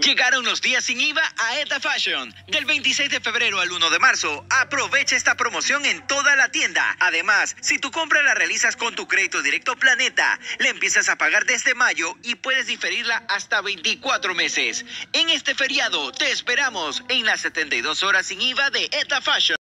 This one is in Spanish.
Llegaron los días sin IVA a ETA Fashion. Del 26 de febrero al 1 de marzo, aprovecha esta promoción en toda la tienda. Además, si tu compra la realizas con tu crédito directo Planeta, la empiezas a pagar desde mayo y puedes diferirla hasta 24 meses. En este feriado, te esperamos en las 72 horas sin IVA de ETA Fashion.